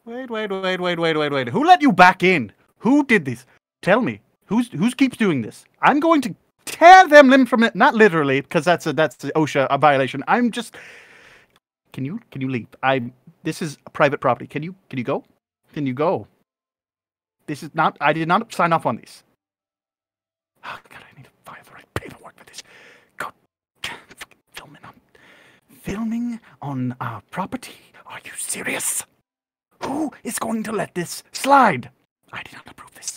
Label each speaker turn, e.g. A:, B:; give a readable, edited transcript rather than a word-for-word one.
A: Wait. Who let you back in? Who did this? Tell me. Who keeps doing this? I'm going to tear them limb from it. Not literally, because that's the OSHA a violation. I'm just. Can you leave? This is private property. Can you go? Can you go? This is not. I did not sign off on this. Oh God, I need to file the right paperwork for this. God, filming on our property. Are you serious? Who is going to let this slide? I did not approve this.